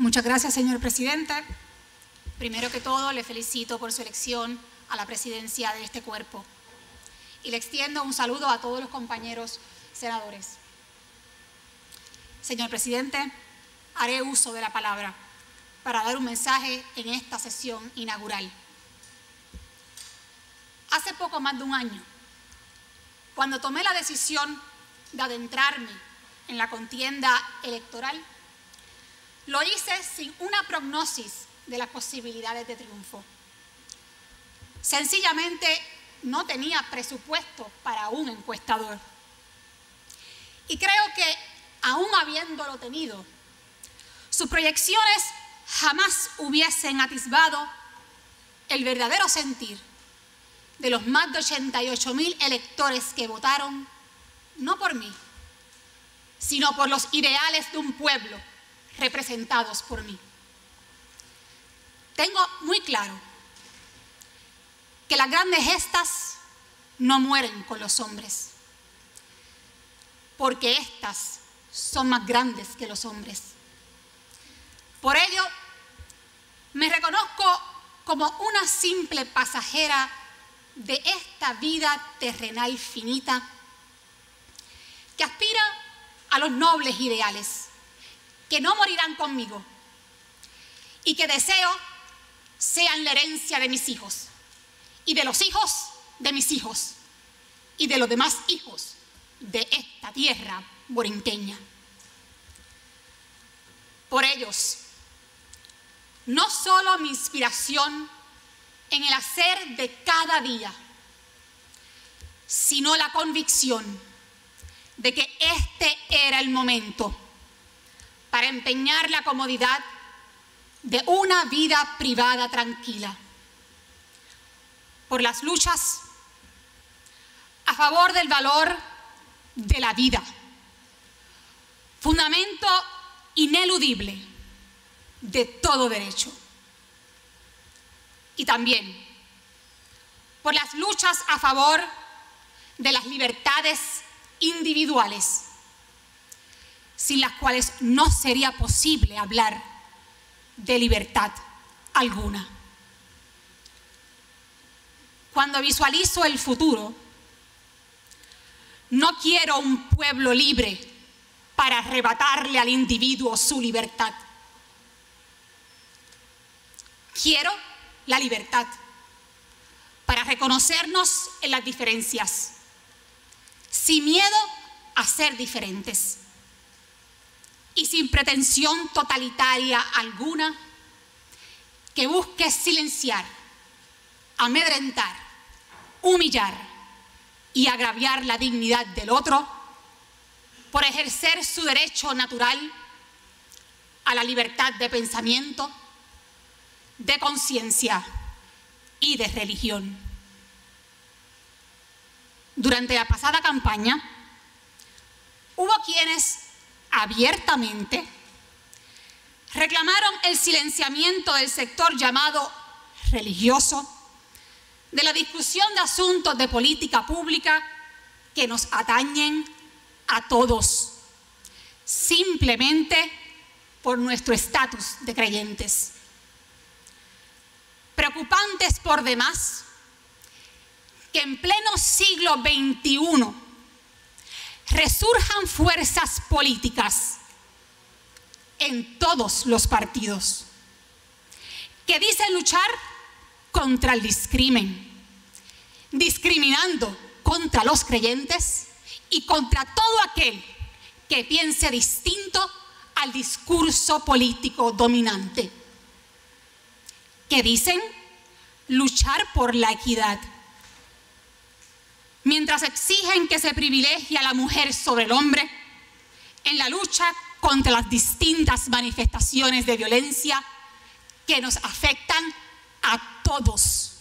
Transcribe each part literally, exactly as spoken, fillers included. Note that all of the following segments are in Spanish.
Muchas gracias, señor presidente. Primero que todo, le felicito por su elección a la presidencia de este cuerpo. Y le extiendo un saludo a todos los compañeros senadores. Señor presidente, haré uso de la palabra para dar un mensaje en esta sesión inaugural. Hace poco más de un año, cuando tomé la decisión de adentrarme en la contienda electoral, lo hice sin una prognosis de las posibilidades de triunfo. Sencillamente no tenía presupuesto para un encuestador. Y creo que, aún habiéndolo tenido, sus proyecciones jamás hubiesen atisbado el verdadero sentir de los más de ochenta y ocho mil electores que votaron, no por mí, sino por los ideales de un pueblo representados por mí. Tengo muy claro que las grandes gestas no mueren con los hombres, porque éstas son más grandes que los hombres. Por ello, me reconozco como una simple pasajera de esta vida terrenal finita que aspira a los nobles ideales que no morirán conmigo y que deseo sean la herencia de mis hijos y de los hijos de mis hijos y de los demás hijos de esta tierra borinqueña. Por ellos, no solo mi inspiración en el hacer de cada día, sino la convicción de que este era el momento para empeñar la comodidad de una vida privada tranquila por las luchas a favor del valor de la vida, fundamento ineludible de todo derecho. Y también por las luchas a favor de las libertades individuales, sin las cuales no sería posible hablar de libertad alguna. Cuando visualizo el futuro, no quiero un pueblo libre para arrebatarle al individuo su libertad. Quiero la libertad para reconocernos en las diferencias, sin miedo a ser diferentes y sin pretensión totalitaria alguna que busque silenciar, amedrentar, humillar y agraviar la dignidad del otro por ejercer su derecho natural a la libertad de pensamiento, de conciencia y de religión. Durante la pasada campaña, hubo quienes abiertamente reclamaron el silenciamiento del sector llamado religioso de la discusión de asuntos de política pública que nos atañen a todos, simplemente por nuestro estatus de creyentes. Preocupantes por demás que en pleno siglo veintiuno resurjan fuerzas políticas en todos los partidos que dicen luchar contra el discrimen, discriminando contra los creyentes y contra todo aquel que piense distinto al discurso político dominante, que dicen luchar por la equidad, mientras exigen que se privilegie a la mujer sobre el hombre en la lucha contra las distintas manifestaciones de violencia que nos afectan a todos,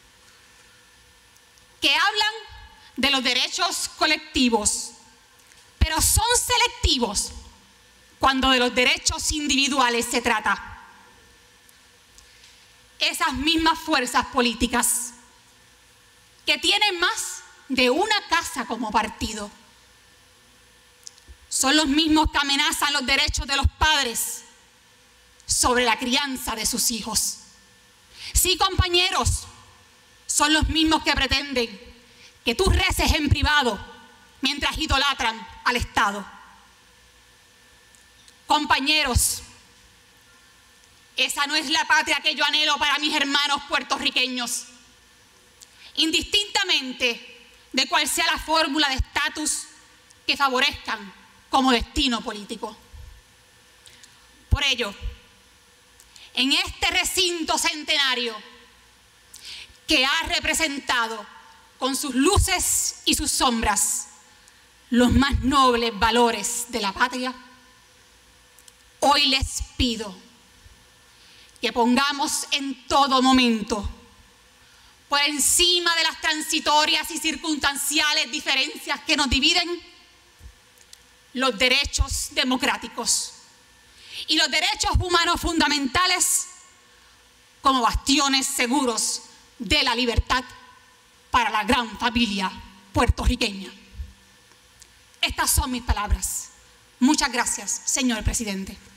que hablan de los derechos colectivos, pero son selectivos cuando de los derechos individuales se trata. Esas mismas fuerzas políticas que tienen más de una casa como partido son los mismos que amenazan los derechos de los padres, sobre la crianza de sus hijos. Sí, compañeros, son los mismos que pretenden que tú reces en privado mientras idolatran al Estado. Compañeros, esa no es la patria que yo anhelo para mis hermanos puertorriqueños, indistintamente de cuál sea la fórmula de estatus que favorezcan como destino político. Por ello, en este recinto centenario que ha representado con sus luces y sus sombras los más nobles valores de la patria, hoy les pido que pongamos en todo momento, por encima de las transitorias y circunstanciales diferencias que nos dividen, los derechos democráticos y los derechos humanos fundamentales como bastiones seguros de la libertad para la gran familia puertorriqueña. Estas son mis palabras. Muchas gracias, señor presidente.